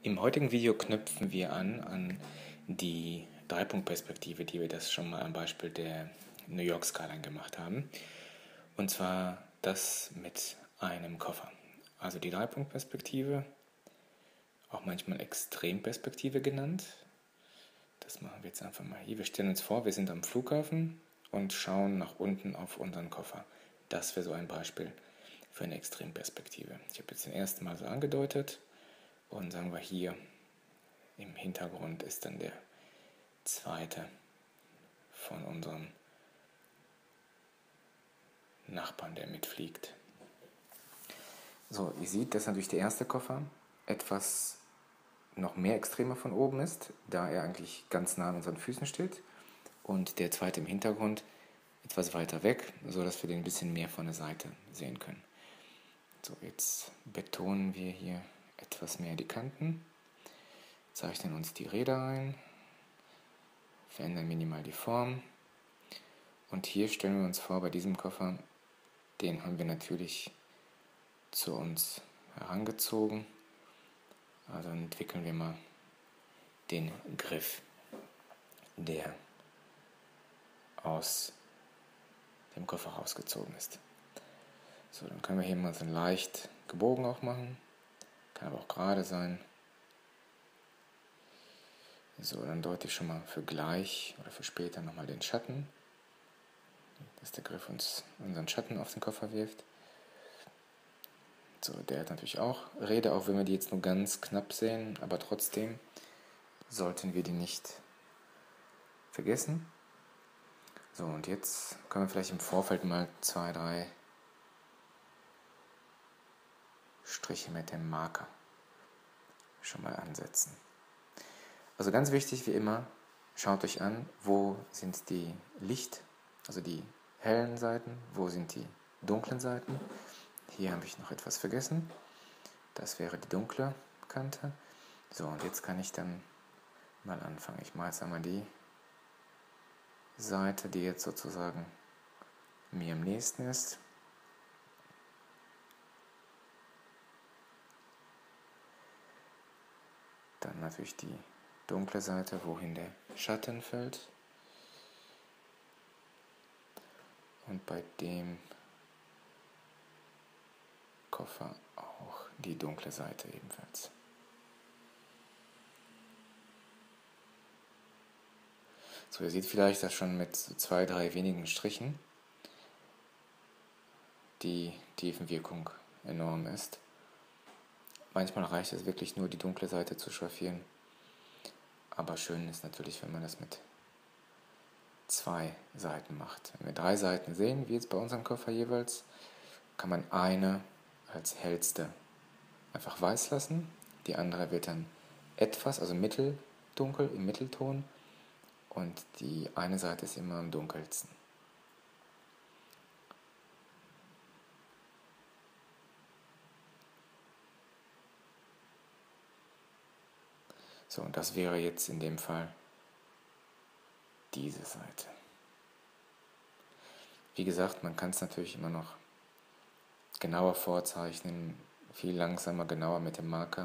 Im heutigen Video knüpfen wir an die Dreipunktperspektive, die wir das schon mal am Beispiel der New York Skyline gemacht haben. Und zwar das mit einem Koffer. Also die Dreipunktperspektive, auch manchmal Extremperspektive genannt. Das machen wir jetzt einfach mal hier. Wir stellen uns vor, wir sind am Flughafen und schauen nach unten auf unseren Koffer. Das wäre so ein Beispiel für eine Extremperspektive. Ich habe jetzt den ersten Mal so angedeutet. Und sagen wir hier, im Hintergrund ist dann der zweite von unserem Nachbarn, der mitfliegt. So, ihr seht, dass natürlich der erste Koffer etwas noch mehr extremer von oben ist, da er eigentlich ganz nah an unseren Füßen steht. Und der zweite im Hintergrund etwas weiter weg, sodass wir den ein bisschen mehr von der Seite sehen können. So, jetzt betonen wir hier etwas mehr die Kanten. Zeichnen uns die Räder ein, verändern minimal die Form und hier stellen wir uns vor, bei diesem Koffer, den haben wir natürlich zu uns herangezogen, also entwickeln wir mal den Griff, der aus dem Koffer rausgezogen ist. So, dann können wir hier mal so leicht gebogen auch machen, kann aber auch gerade sein. So, dann deute ich schon mal für gleich oder für später nochmal den Schatten, dass der Griff uns unseren Schatten auf den Koffer wirft. So, der hat natürlich auch Räder, auch wenn wir die jetzt nur ganz knapp sehen, aber trotzdem sollten wir die nicht vergessen. So, und jetzt können wir vielleicht im Vorfeld mal 2, 3 Striche mit dem Marker schon mal ansetzen. Also ganz wichtig wie immer, schaut euch an, wo sind die also die hellen Seiten, wo sind die dunklen Seiten. Hier habe ich noch etwas vergessen, das wäre die dunkle Kante. So, und jetzt kann ich dann mal anfangen. Ich mache jetzt einmal die Seite, die jetzt sozusagen mir am nächsten ist. Dann natürlich die dunkle Seite, wohin der Schatten fällt. Und bei dem Koffer auch die dunkle Seite ebenfalls. So, ihr seht vielleicht, dass schon mit so 2, 3 wenigen Strichen die Tiefenwirkung enorm ist. Manchmal reicht es wirklich nur, die dunkle Seite zu schraffieren. Aber schön ist natürlich, wenn man das mit 2 Seiten macht. Wenn wir 3 Seiten sehen, wie jetzt bei unserem Koffer jeweils, kann man eine als hellste einfach weiß lassen. Die andere wird dann etwas, also mitteldunkel, im Mittelton. Und die eine Seite ist immer am dunkelsten. So, und das wäre jetzt in dem Fall diese Seite. Wie gesagt, man kann es natürlich immer noch genauer vorzeichnen, viel langsamer, genauer mit dem Marker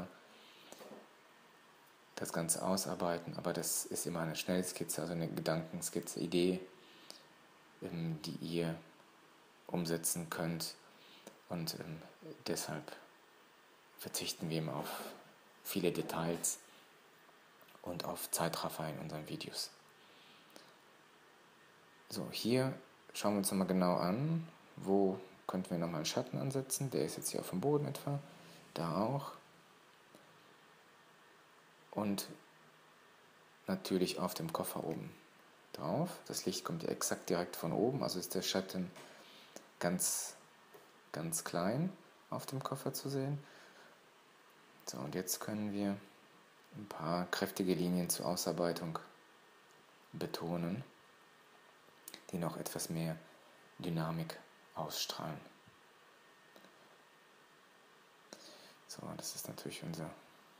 das Ganze ausarbeiten, aber das ist immer eine Schnellskizze, also eine Gedankenskizze, Idee, die ihr umsetzen könnt, und deshalb verzichten wir immer auf viele Details und auf Zeitraffer in unseren Videos. So, hier schauen wir uns nochmal genau an, wo könnten wir nochmal einen Schatten ansetzen. Der ist jetzt hier auf dem Boden etwa, da auch. Und natürlich auf dem Koffer oben drauf. Das Licht kommt ja exakt direkt von oben, also ist der Schatten ganz, ganz klein auf dem Koffer zu sehen. So, und jetzt können wir ein paar kräftige Linien zur Ausarbeitung betonen, die noch etwas mehr Dynamik ausstrahlen. So, das ist natürlich unser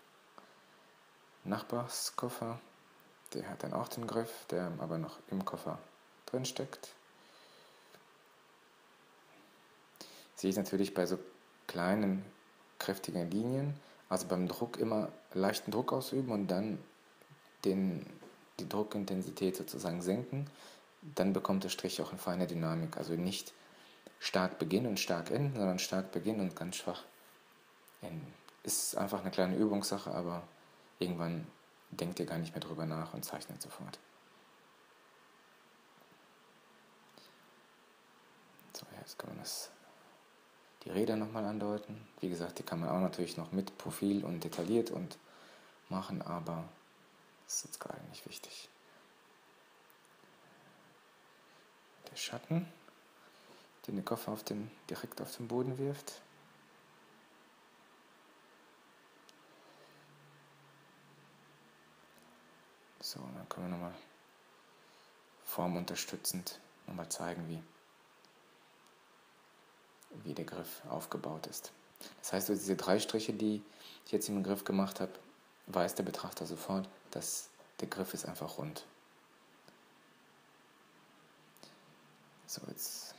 Nachbarskoffer. Der hat dann auch den Griff, der aber noch im Koffer drin steckt. Sehe ich natürlich bei so kleinen, kräftigen Linien Also beim Druck immer leichten Druck ausüben und dann die Druckintensität sozusagen senken. Dann bekommt der Strich auch eine feine Dynamik. Also nicht stark beginnen und stark enden, sondern stark beginnen und ganz schwach enden. Ist einfach eine kleine Übungssache, aber irgendwann denkt ihr gar nicht mehr drüber nach und zeichnet sofort. So, jetzt kann man die Räder nochmal andeuten. Wie gesagt, die kann man auch natürlich noch mit Profil und detailliert und machen, aber das ist jetzt gerade nicht wichtig. Der Schatten, den der Koffer direkt auf den Boden wirft. So, dann können wir nochmal formunterstützend nochmal zeigen, wie der Griff aufgebaut ist. Das heißt, durch diese 3 Striche, die ich jetzt im Griff gemacht habe, weiß der Betrachter sofort, dass der Griff ist einfach rund. So, jetzt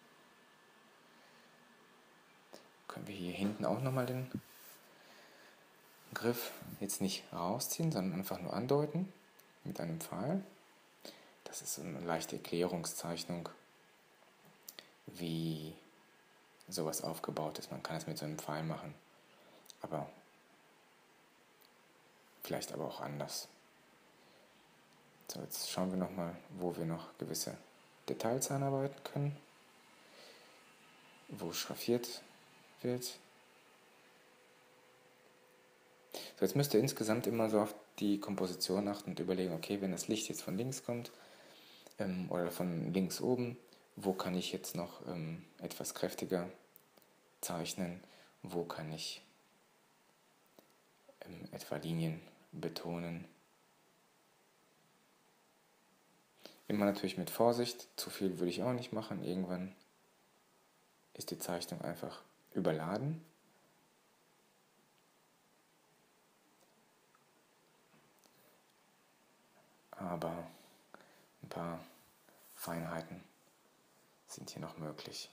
können wir hier hinten auch nochmal den Griff jetzt nicht rausziehen, sondern einfach nur andeuten mit einem Pfeil. Das ist so eine leichte Erklärungszeichnung, wie sowas aufgebaut ist. Man kann es mit so einem Pfeil machen, aber vielleicht aber auch anders. So, jetzt schauen wir nochmal, wo wir noch gewisse Details einarbeiten können, wo schraffiert wird. So, jetzt müsst ihr insgesamt immer so auf die Komposition achten und überlegen, okay, wenn das Licht jetzt von links kommt oder von links oben, wo kann ich jetzt noch etwas kräftiger zeichnen, wo kann ich etwa Linien betonen. Immer natürlich mit Vorsicht, zu viel würde ich auch nicht machen, irgendwann ist die Zeichnung einfach überladen. Aber ein paar Feinheiten sind hier noch möglich.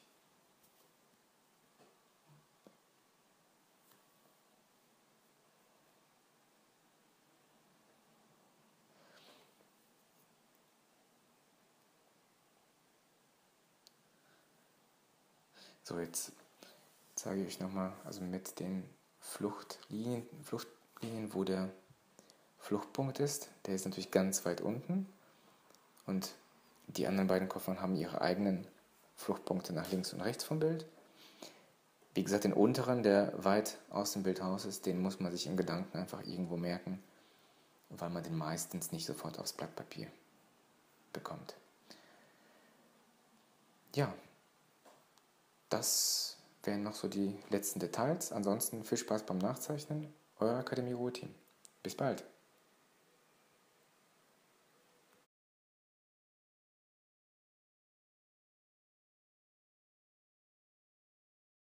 So, jetzt zeige ich euch nochmal, also mit den Fluchtlinien, wo der Fluchtpunkt ist. Der ist natürlich ganz weit unten und die anderen beiden Koffer haben ihre eigenen Fluchtpunkte nach links und rechts vom Bild. Wie gesagt, den unteren, der weit aus dem Bild raus ist, den muss man sich im Gedanken einfach irgendwo merken, weil man den meistens nicht sofort aufs Blatt Papier bekommt. Ja, das wären noch so die letzten Details. Ansonsten viel Spaß beim Nachzeichnen. Euer Akademie Ruhe Team. Bis bald.